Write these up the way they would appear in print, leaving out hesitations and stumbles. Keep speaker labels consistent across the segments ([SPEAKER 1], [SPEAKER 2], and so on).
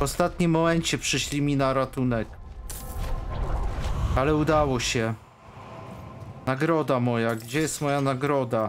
[SPEAKER 1] W ostatnim momencie przyszli mi na ratunek. Ale udało się. Nagroda moja. Gdzie jest moja nagroda?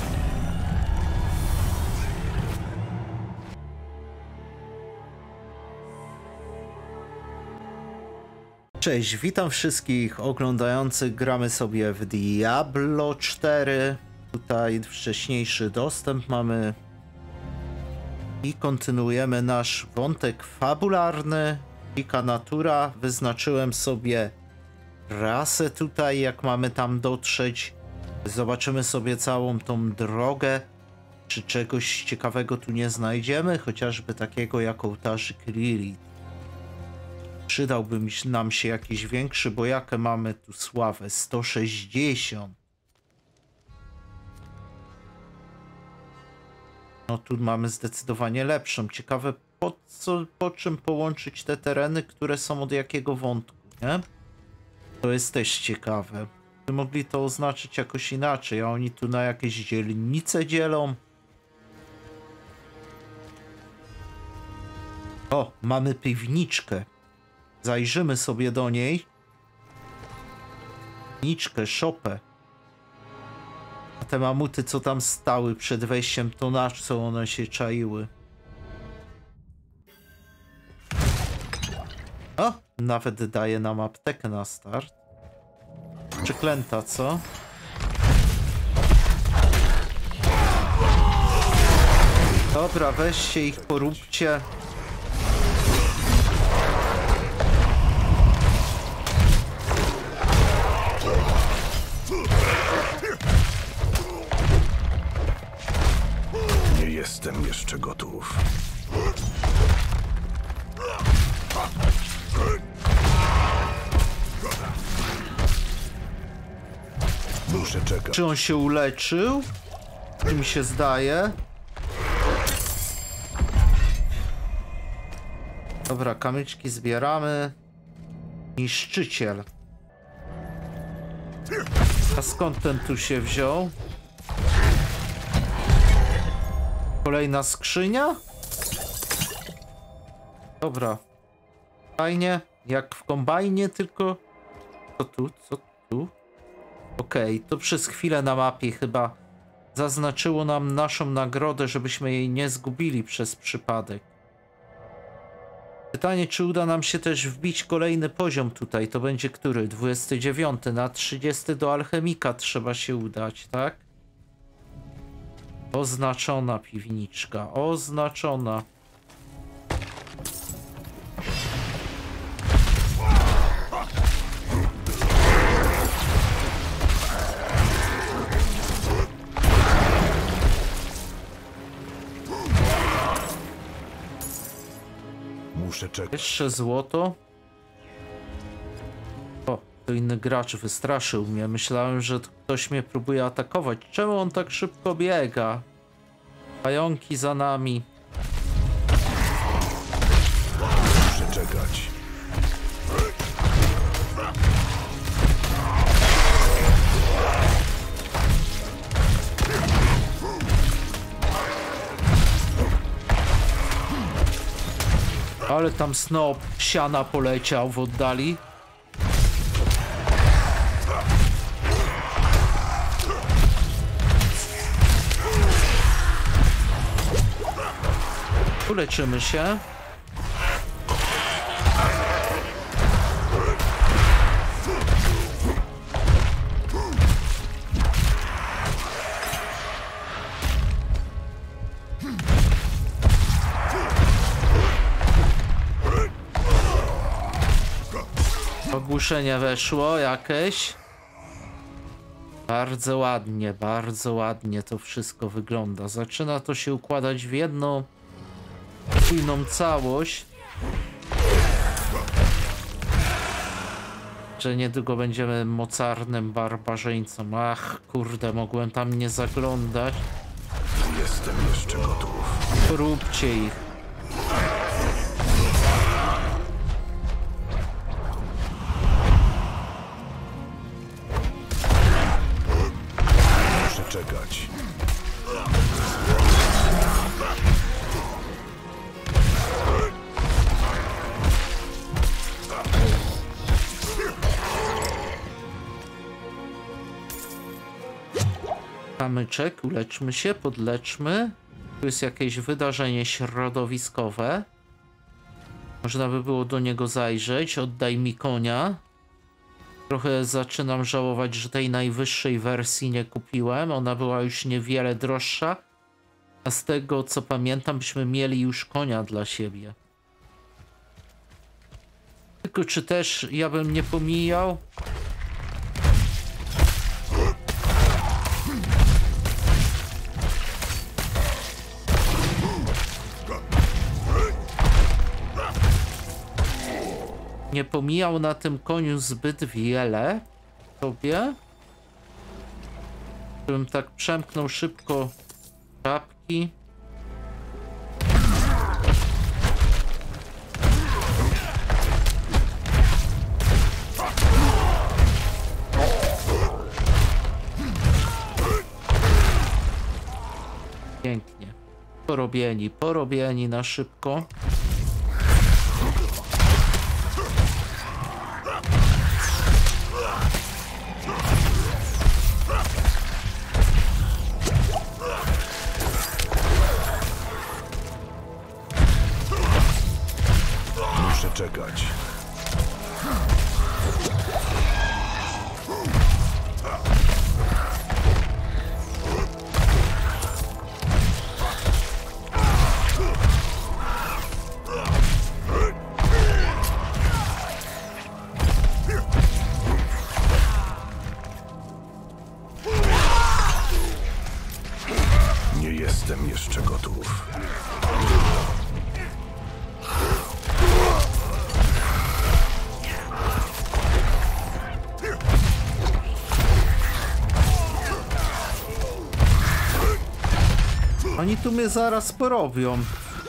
[SPEAKER 1] Cześć, witam wszystkich oglądających. Gramy sobie w Diablo 4. Tutaj wcześniejszy dostęp mamy. I kontynuujemy nasz wątek fabularny. Dzika natura. Wyznaczyłem sobie rasę tutaj, jak mamy tam dotrzeć. Zobaczymy sobie całą tą drogę. Czy czegoś ciekawego tu nie znajdziemy? Chociażby takiego jak ołtarzyk Lilith. Przydałby nam się jakiś większy, bo jakie mamy tu sławę? 160. No tu mamy zdecydowanie lepszą. Ciekawe po czym połączyć te tereny, które są od jakiego wątku, nie? To jest też ciekawe. By mogli to oznaczyć jakoś inaczej, a oni tu na jakieś dzielnice dzielą. O, mamy piwniczkę. Zajrzymy sobie do niej. Piwniczkę, szopę. A te mamuty, co tam stały przed wejściem, to na co one się czaiły? O, nawet daje nam aptekę na start. Przeklęta, co? Dobra, weźcie ich, poróbcie.
[SPEAKER 2] Nie jestem jeszcze gotów. Muszę czekać.
[SPEAKER 1] Czy on się uleczył? Czy mi się zdaje? Dobra, kamyczki zbieramy. Niszczyciel. A skąd ten tu się wziął? Kolejna skrzynia? Dobra. Fajnie. Jak w kombajnie, tylko... Co tu? Co tu? Okej, to przez chwilę na mapie chyba zaznaczyło nam naszą nagrodę, żebyśmy jej nie zgubili przez przypadek. Pytanie, czy uda nam się też wbić kolejny poziom tutaj. To będzie który? 29. Na 30 do alchemika trzeba się udać, tak? Oznaczona piwniczka. Oznaczona.
[SPEAKER 2] Muszę czekać.
[SPEAKER 1] Jeszcze złoto. O, to inny gracz wystraszył mnie. Myślałem, że ktoś mnie próbuje atakować. Czemu on tak szybko biega? Pająki za nami.
[SPEAKER 2] Muszę czekać.
[SPEAKER 1] Ale tam snop siana poleciał w oddali. Uleczymy się. Ogłuszenie weszło jakieś. Bardzo ładnie to wszystko wygląda. Zaczyna to się układać w jedną spójną całość. Że niedługo będziemy mocarnym barbarzyńcą. Ach, kurde, mogłem tam nie zaglądać.
[SPEAKER 2] Jestem jeszcze gotów.
[SPEAKER 1] Róbcie ich.
[SPEAKER 2] Muszę czekać.
[SPEAKER 1] kamyczek, uleczmy się, podleczmy. Tu jest jakieś wydarzenie środowiskowe. Można by było do niego zajrzeć. Oddaj mi konia. Trochę zaczynam żałować, że tej najwyższej wersji nie kupiłem. Ona była już niewiele droższa. A z tego co pamiętam, byśmy mieli już konia dla siebie. Tylko czy też ja bym nie pomijał? Nie pomijał na tym koniu zbyt wiele sobie. Bym tak przemknął szybko czapki. Pięknie. Porobieni na szybko.
[SPEAKER 2] Muszę czekać. Nie jestem jeszcze gotów.
[SPEAKER 1] Oni tu mnie zaraz porobią.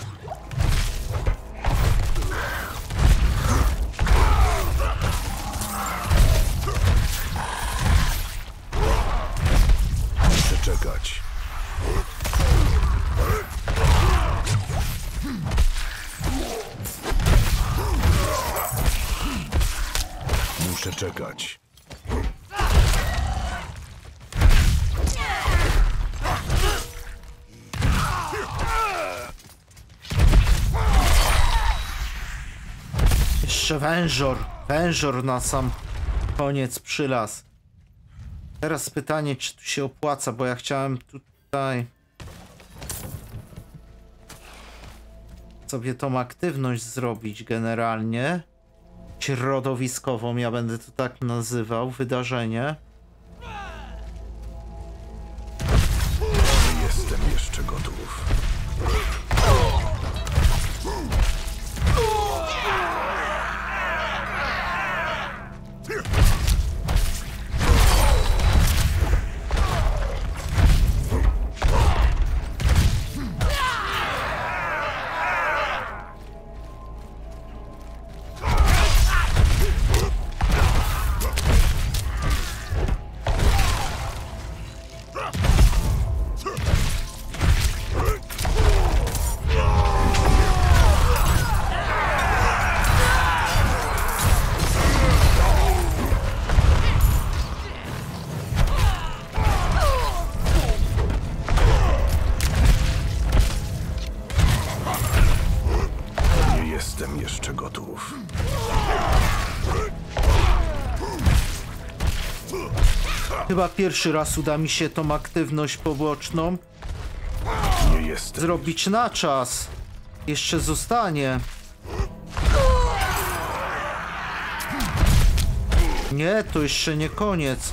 [SPEAKER 2] Muszę czekać. Muszę czekać.
[SPEAKER 1] Jeszcze wężor na sam koniec przylazł. Teraz pytanie, czy tu się opłaca, bo ja chciałem tutaj sobie tą aktywność zrobić generalnie. Środowiskową, ja będę to tak nazywał, wydarzenie.
[SPEAKER 2] Nie jestem jeszcze gotów. Jestem jeszcze gotów.
[SPEAKER 1] Chyba pierwszy raz uda mi się tą aktywność poboczną
[SPEAKER 2] Nie jestem.
[SPEAKER 1] zrobić na czas. Jeszcze zostanie. Nie, to jeszcze nie koniec.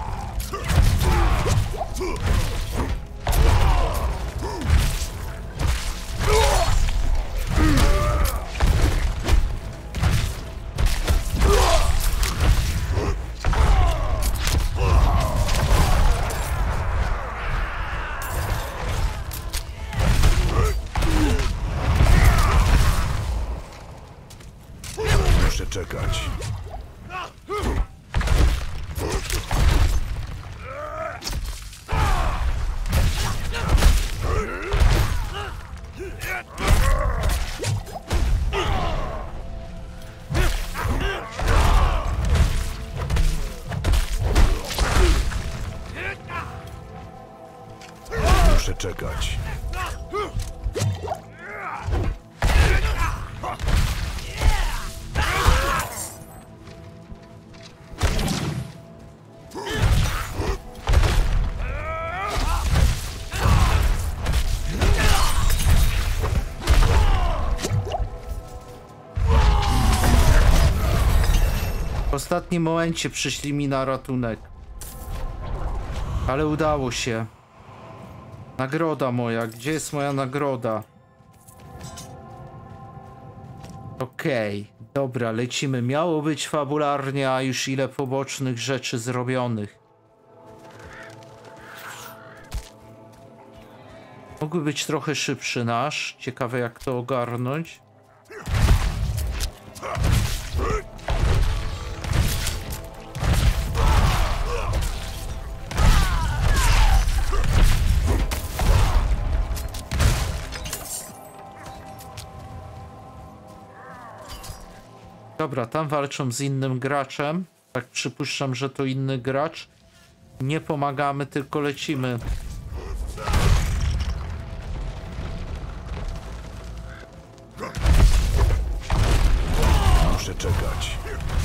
[SPEAKER 2] Muszę czekać. Muszę czekać.
[SPEAKER 1] W ostatnim momencie przyszli mi na ratunek. Ale udało się. Nagroda moja. Gdzie jest moja nagroda? Okej. Dobra, lecimy. Miało być fabularnie, a już ile pobocznych rzeczy zrobionych. Mógłby być trochę szybszy nasz. Ciekawe jak to ogarnąć. Dobra, tam walczą z innym graczem. Tak przypuszczam, że to inny gracz. Nie pomagamy, tylko lecimy.
[SPEAKER 2] Muszę czekać.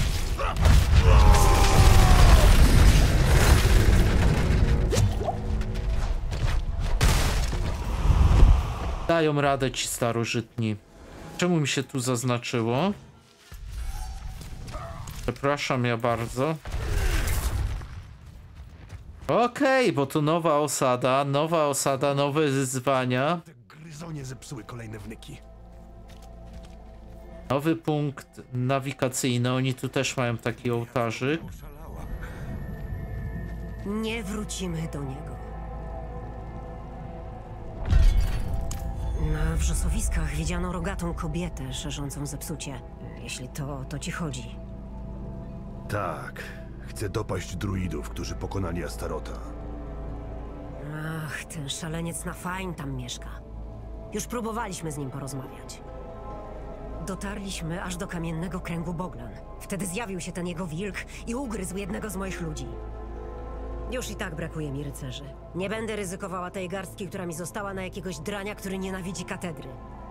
[SPEAKER 1] Dają radę ci starożytni. Czemu mi się tu zaznaczyło? Przepraszam ja bardzo. Okej, bo to nowa osada, nowe wyzwania.
[SPEAKER 2] Te gryzonie zepsuły kolejne wnyki.
[SPEAKER 1] Nowy punkt nawigacyjny, oni tu też mają taki ołtarzyk.
[SPEAKER 3] Nie wrócimy do niego. Na wrzosowiskach widziano rogatą kobietę szerzącą zepsucie. Jeśli to ci chodzi.
[SPEAKER 2] Tak. Chcę dopaść druidów, którzy pokonali Astarota.
[SPEAKER 3] Ach, ten szaleniec na Fajn tam mieszka. Już próbowaliśmy z nim porozmawiać. Dotarliśmy aż do kamiennego kręgu Boglan. Wtedy zjawił się ten jego wilk i ugryzł jednego z moich ludzi. Już i tak brakuje mi rycerzy. Nie będę ryzykowała tej garstki, która mi została, na jakiegoś drania, który nienawidzi katedry.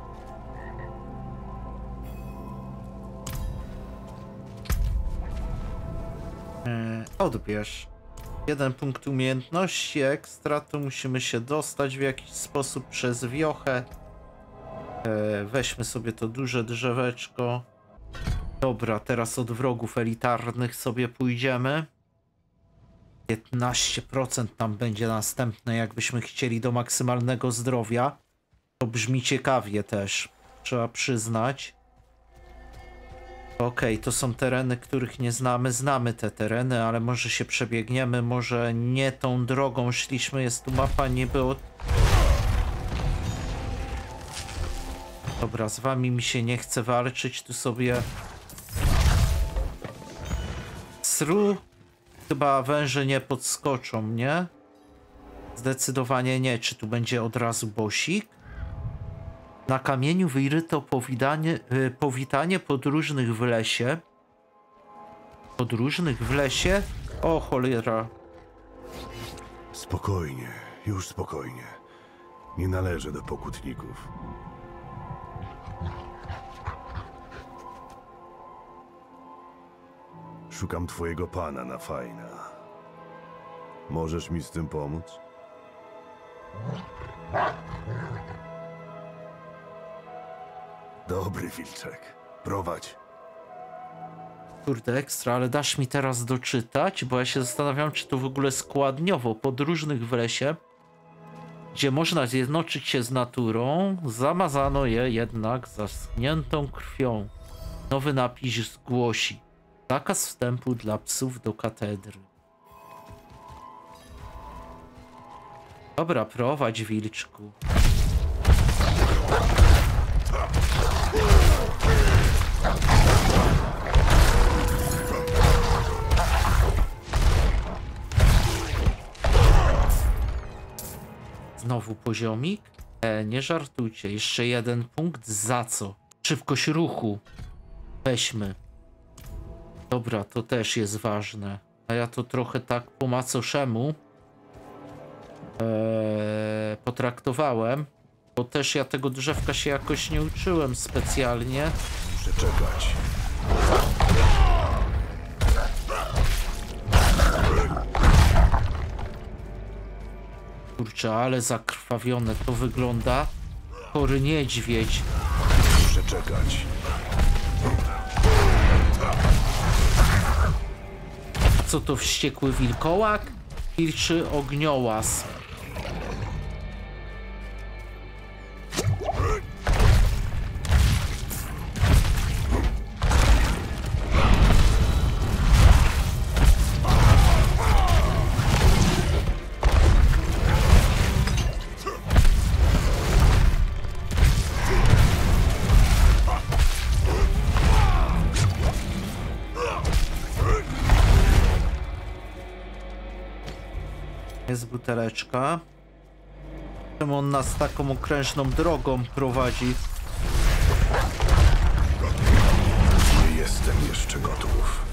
[SPEAKER 1] Odbierz. 1 punkt umiejętności ekstra, tu musimy się dostać w jakiś sposób przez wiochę. Weźmy sobie to duże drzeweczko. Dobra, teraz od wrogów elitarnych sobie pójdziemy. 15% tam będzie następne, jakbyśmy chcieli do maksymalnego zdrowia. To brzmi ciekawie też, trzeba przyznać. Okej, to są tereny, których nie znamy. Znamy te tereny, ale może się przebiegniemy, może nie tą drogą szliśmy. Jest tu mapa niby od... Dobra, z wami mi się nie chce walczyć. Tu sobie... Sru... Chyba węże nie podskoczą, nie? Zdecydowanie nie. Czy tu będzie od razu bosik? Na kamieniu wyryto powitanie podróżnych w lesie. Podróżnych w lesie? O cholera.
[SPEAKER 2] Spokojnie, już spokojnie. Nie należę do pokutników. Szukam twojego pana na Fajna. Możesz mi z tym pomóc? Dobry wilczek. Prowadź.
[SPEAKER 1] Kurde, ekstra, ale dasz mi teraz doczytać? Bo ja się zastanawiam, czy to w ogóle składniowo. Podróżnych w lesie, gdzie można zjednoczyć się z naturą, zamazano je jednak zaschniętą krwią. Nowy napis głosi: zakaz wstępu dla psów do katedry. Dobra, prowadź, wilczku. Znowu poziomik? Nie żartujcie. Jeszcze 1 punkt. Za co? Szybkość ruchu. Weźmy. Dobra, to też jest ważne. A ja to trochę tak po macoszemu. potraktowałem. Bo też ja tego drzewka się jakoś nie uczyłem specjalnie.
[SPEAKER 2] Muszę czekać.
[SPEAKER 1] Kurczę, ale zakrwawione to wygląda. Chory niedźwiedź.
[SPEAKER 2] Muszę czekać.
[SPEAKER 1] Co to, wściekły wilkołak? Wilczy ogniołaz. Jest buteleczka. Czemu on nas taką okrężną drogą prowadzi?
[SPEAKER 2] Nie jestem jeszcze gotów.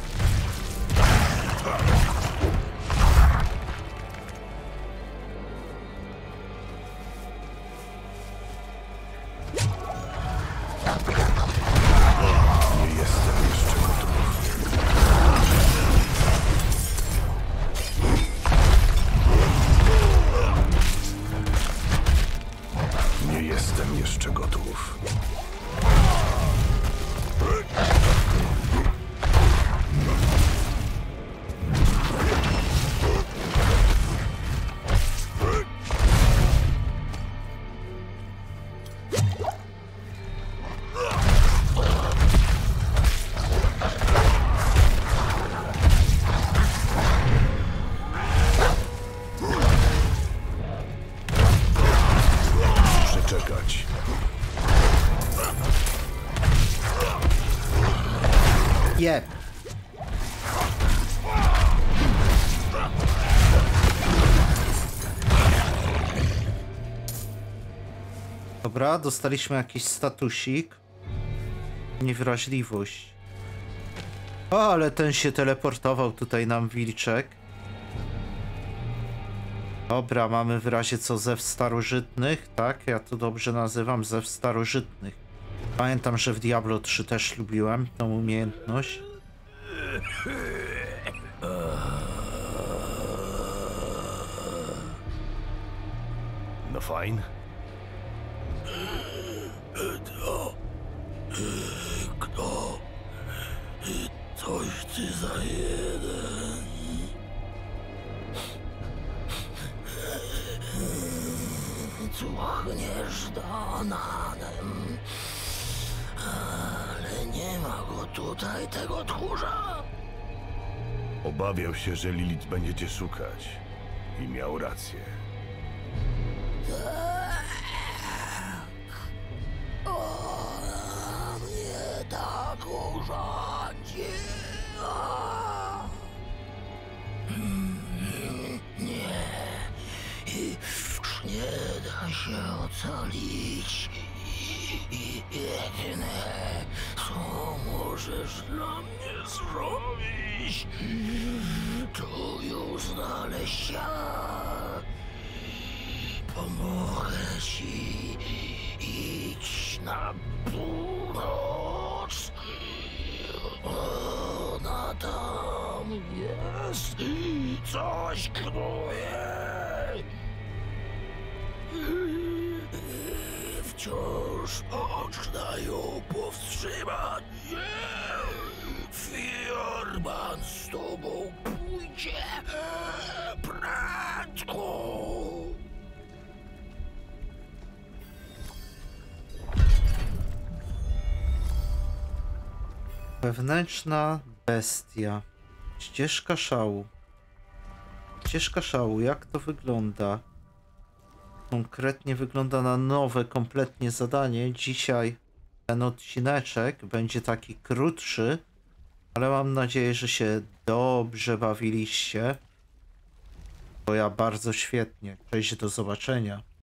[SPEAKER 2] Nie jestem jeszcze gotów. Nie jestem jeszcze gotów. Muszę czekać.
[SPEAKER 1] Je. Dobra, dostaliśmy jakiś statusik. Niewrażliwość. O, ale ten się teleportował tutaj nam, wilczek. Dobra, mamy w razie co zew starożytnych, tak? Ja to dobrze nazywam, zew starożytnych. Pamiętam, że w Diablo 3 też lubiłem tą umiejętność.
[SPEAKER 2] No fajnie.
[SPEAKER 4] Kto? Coś ty za jeden. Cuchniesz donanem. Ale nie ma go tutaj, tego tchórza.
[SPEAKER 2] Obawiał się, że Lilith będzie cię szukać. I miał rację.
[SPEAKER 4] Ona mnie tak urządzi. Nie. Już nie da się ocalić. Jedyne, co możesz dla mnie zrobić, to ją znaleźć ja. Pomogę ci. Idź na północ. Ona tam jest. Coś knuje. Wciąż można ją powstrzymać. Fiorban z tobą pójdzie. Prędko.
[SPEAKER 1] Wewnętrzna bestia. Ścieżka szału. Ścieżka szału, jak to wygląda? Konkretnie wygląda na nowe kompletnie zadanie. Dzisiaj ten odcineczek będzie taki krótszy, ale mam nadzieję, że się dobrze bawiliście. Bo ja bardzo świetnie. Cześć, do zobaczenia.